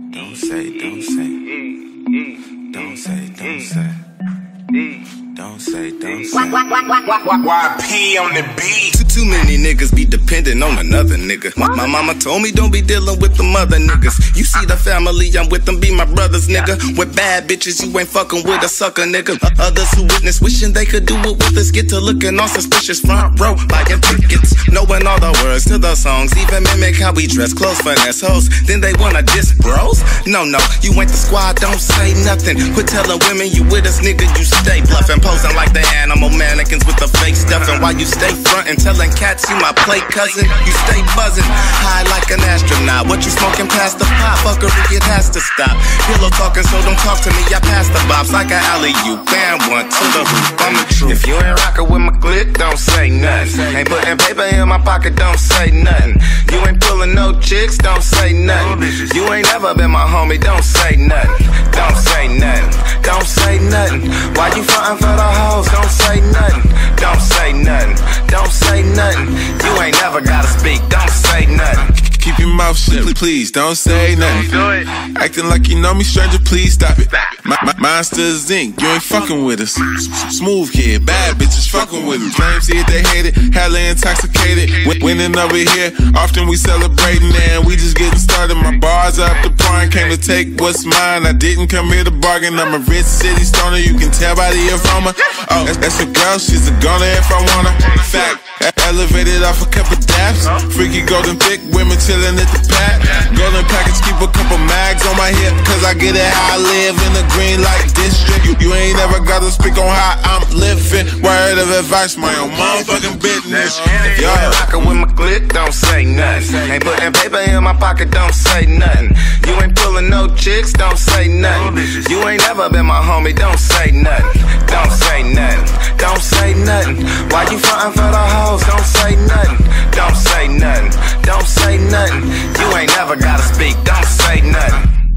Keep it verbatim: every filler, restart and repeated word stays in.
Don't say, don't say. Don't say, don't say. Don't say, don't say. Y P on the beat. Too, too many niggas be dependent on another nigga. My, my mama told me don't be dealing with them other niggas. You see the family, I'm with them, be my brothers, nigga. With bad bitches, you ain't fucking with a sucker, nigga. Others who witness, wishing they could do it with us. Get to looking all suspicious, front row, buying tickets. Knowing all the words to the songs, even mimic how we dress, clothes, finesse hoes. Then they wanna diss bros? No, no, you ain't the squad, don't say nothing. Quit telling women you with us, nigga, you stay bluffing. Posing like the animal mannequins with the fake stuff. And while you stay frontin', telling cats you my play cousin, you stay buzzing, high like an astronaut. What you smoking past the pop? Fuckery, it has to stop. Pillow talking, so don't talk to me, I pass the bops like an alley-oop. Bam, one to the hoop, I'm the truth. If you ain't rockin' with my clique, don't say nothing. Ain't putting paper in my pocket, don't say nothing. You ain't pulling no chicks, don't say nothing. You ain't never been my homie, don't say nothing. Don't say nothing, don't say nothing. Why you frontin' for the hoes? Don't say nothing. Don't say nothing. Don't say nothing. You ain't never gotta speak. Don't say nothing. Keep your mouth shut, please don't say nothing. Do it. Acting like you know me, stranger, please stop it. My, my, Monsters Incorporated, you ain't fucking with us. Smooth kid, bad bitches fucking with us. Flames here, they hate it, hella intoxicated. Win- Winning over here, often we celebrating, and we just getting started. My bars up the prime, came to take what's mine. I didn't come here to bargain. I'm a rich city stoner, you can tell by the aroma. Oh, that's, that's a girl, she's a goner if I want her. Fact, elevated off a couple daps. Freaky golden thick, women chillin' at the pack. Golden package, keep a couple mags on my hip, cause I get it how I live in the green light district. You, you ain't never gotta speak on how I'm living. Word of advice, my own motherfucking business. If you ain't rockin' with my clique, don't say nothing. Ain't putting paper in my pocket, don't say nothing. You ain't pulling no chicks, don't say nothing. You ain't never been my homie, don't say nothing. Don't say nothing. Don't say nothing. Why you frontin' for the hoes? Don't say nothing. Don't say nothing. Don't say nothing. You ain't never gotta speak. Don't say nothing.